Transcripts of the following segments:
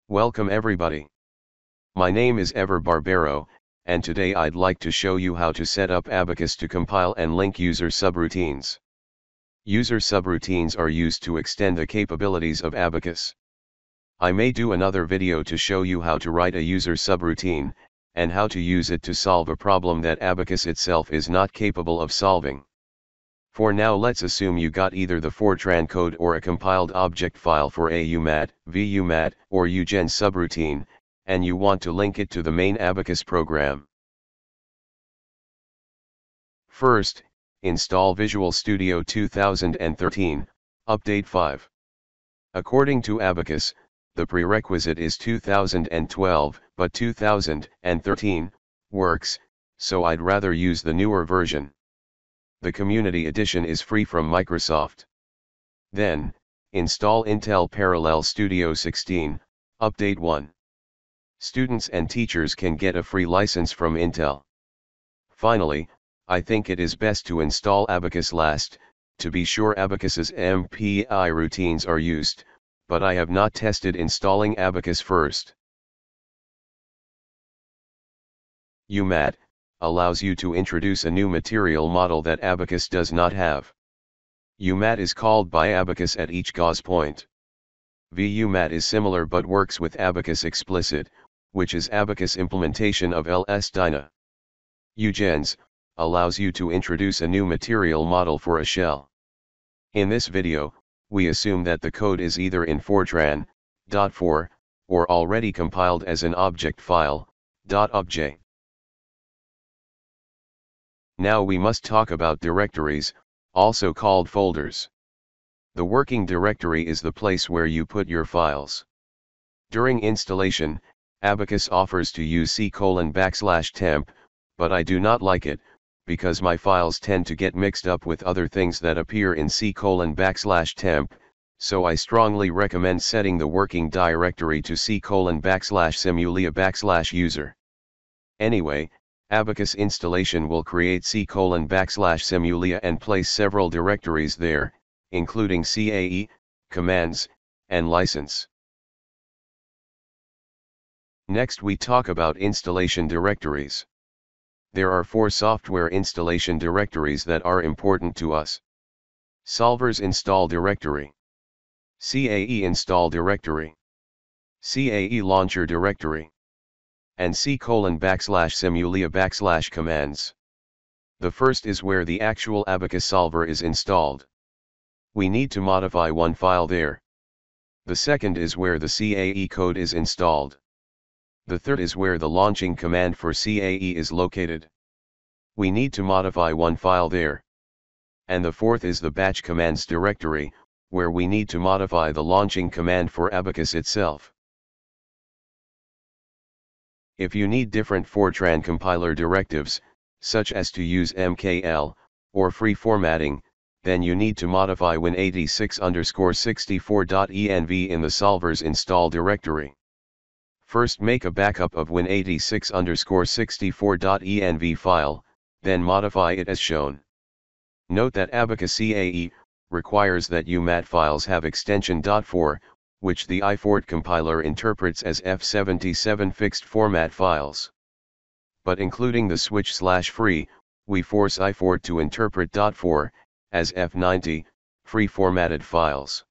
Welcome everybody. My name is Ever Barbero, and today I'd like to show you how to set up Abaqus to compile and link user subroutines. User subroutines are used to extend the capabilities of Abaqus. I may do another video to show you how to write a user subroutine, and how to use it to solve a problem that Abaqus itself is not capable of solving. For now, let's assume you got either the Fortran code or a compiled object file for a UMAT, VUMAT, or UGen subroutine, and you want to link it to the main Abaqus program. First, install Visual Studio 2013, Update 5. According to Abaqus, the prerequisite is 2012, but 2013 works, so I'd rather use the newer version. The Community Edition is free from Microsoft. Then, install Intel Parallel Studio 16, Update 1. Students and teachers can get a free license from Intel. Finally, I think it is best to install Abaqus last, to be sure Abaqus's MPI routines are used, but I have not tested installing Abaqus first. UMAT allows you to introduce a new material model that Abaqus does not have. UMAT is called by Abaqus at each gauze point. VUMAT is similar but works with Abaqus Explicit, which is Abaqus implementation of LS-DYNA. UGens allows you to introduce a new material model for a shell. In this video, we assume that the code is either in Fortran, .4, or already compiled as an object file, .obj. Now we must talk about directories, also called folders. The working directory is the place where you put your files. During installation, Abaqus offers to use c:\temp, but I do not like it, because my files tend to get mixed up with other things that appear in c:\temp, so I strongly recommend setting the working directory to c:\Simulia\user. Anyway, Abaqus installation will create c:\Simulia and place several directories there, including CAE, commands, and license. Next we talk about installation directories. There are 4 software installation directories that are important to us. Solvers install directory, CAE install directory, CAE launcher directory, and c:\Simulia\commands. The first is where the actual Abaqus solver is installed. We need to modify one file there. The second is where the CAE code is installed. The third is where the launching command for CAE is located. We need to modify one file there. And the fourth is the batch commands directory, where we need to modify the launching command for Abaqus itself. If you need different Fortran compiler directives, such as to use MKL, or free formatting, then you need to modify win86_64.env in the solver's install directory. First make a backup of win86_64.env file, then modify it as shown. Note that Abaqus CAE requires that UMAT files have extension .4, which the iFort compiler interprets as F77 fixed format files. But including the switch/free, we force iFort to interpret .4 as F90 free formatted files.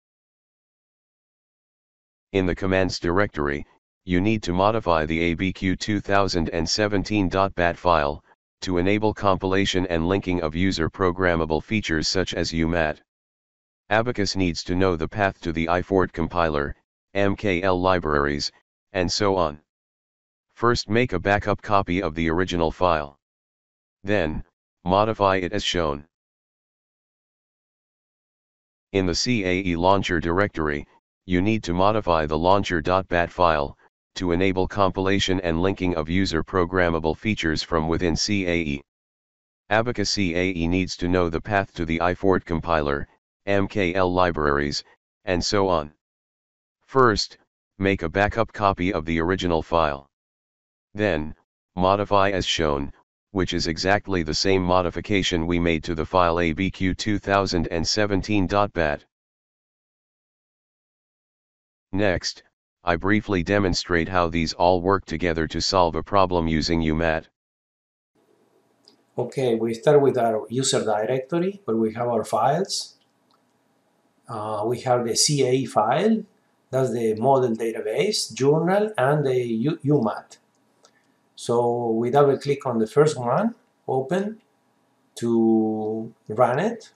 In the commands directory, you need to modify the Abaqus 2017.bat file to enable compilation and linking of user programmable features such as UMAT. Abaqus needs to know the path to the iFort compiler, MKL libraries, and so on. First make a backup copy of the original file. Then, modify it as shown. In the CAE launcher directory, you need to modify the launcher.bat file, to enable compilation and linking of user programmable features from within CAE. Abaqus CAE needs to know the path to the iFort compiler, MKL libraries, and so on. First, make a backup copy of the original file. Then, modify as shown, which is exactly the same modification we made to the file Abaqus 2017.bat. Next, I briefly demonstrate how these all work together to solve a problem using UMAT. Okay, we start with our user directory where we have our files. We have the CAE file, that's the model database, journal, and the UMAT. So we double click on the first one, open, to run it,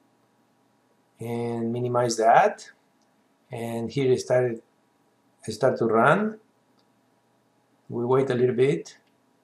and minimize that. And here it start to run. We wait a little bit.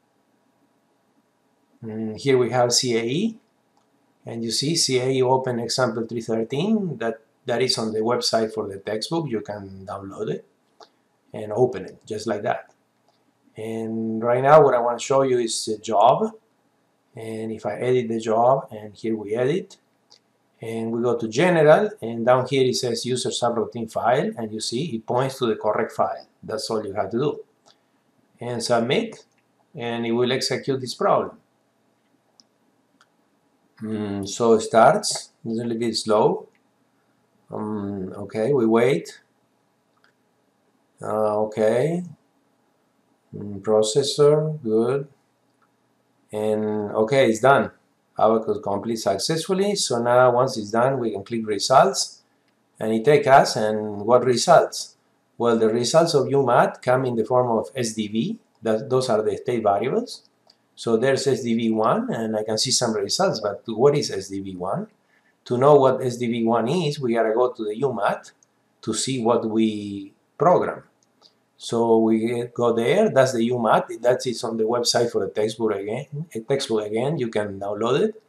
Here we have CAE, and you see CAE open example 313 that is on the website for the textbook. You can download it and open it just like that. And right now what I want to show you is the job, and if I edit the job, and here we edit, and we go to general, and down here it says user subroutine file, and you see it points to the correct file. That's all you have to do, and submit, and it will execute this problem. So it starts. It's a little bit slow. Okay, we wait. Okay, processor, good. And okay, it's done. Abaqus complete successfully. So now once it's done, we can click results, and it takes us, and what results? Well, the results of UMAT come in the form of SDV. Those are the state variables. So there's SDV1, and I can see some results, but what is SDV1? To know what SDV1 is, we gotta go to the UMAT to see what we program. So we go there, that's the UMAT, that is on the website for the textbook again, you can download it.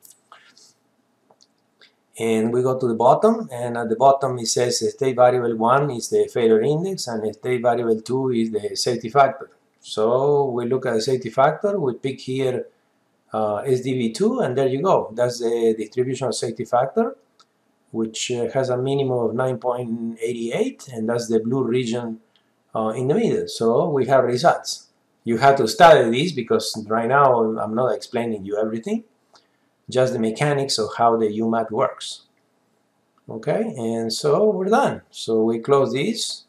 And we go to the bottom, and at the bottom it says state variable 1 is the failure index, and state variable 2 is the safety factor. So we look at the safety factor, we pick here SDV2, and there you go. That's the distribution of safety factor, which has a minimum of 9.88, and that's the blue region in the middle. So we have results. You have to study this because right now I'm not explaining you everything, just the mechanics of how the UMAT works. Okay, and so we're done. So we close this.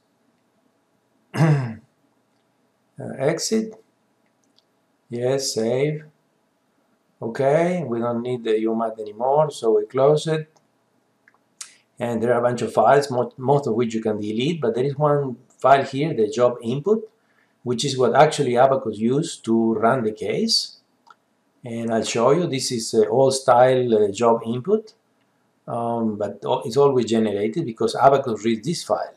Exit. Yes, save. Okay, we don't need the UMAT anymore, so we close it. And there are a bunch of files, most of which you can delete, but there is one file here, the job input, which is what actually Abaqus used to run the case. And I'll show you, this is old style job input, but it's always generated because Abaqus reads this file.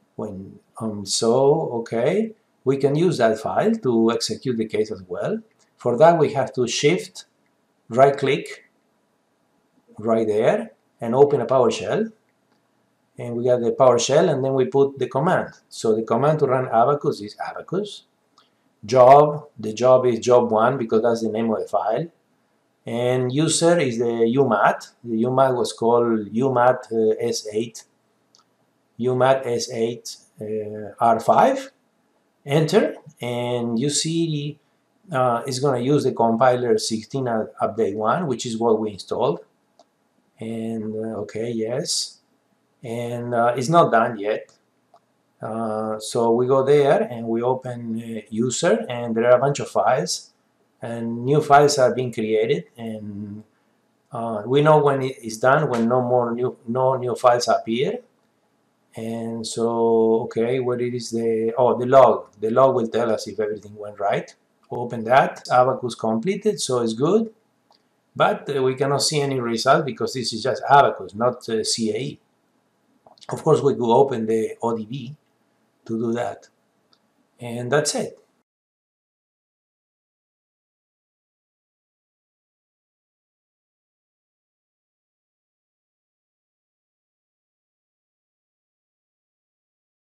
Okay, we can use that file to execute the case as well. For that we have to shift, right click, right there, and open a PowerShell. And we got the PowerShell, and then we put the command. So the command to run Abaqus is Abaqus. Job, the job is job1 because that's the name of the file. And user is the UMAT. The UMAT was called UMAT S8. UMAT S8 R5. Enter, and you see it's going to use the compiler 16 update 1, which is what we installed. And okay, yes. And it's not done yet. So we go there and we open user, and there are a bunch of files, and new files are being created, and we know when it is done, when no new files appear. And so okay, what it is the log will tell us if everything went right. Open that. Abaqus completed, so it's good, but we cannot see any result because this is just Abaqus, not CAE. Of course, we could open the ODB to do that. And that's it.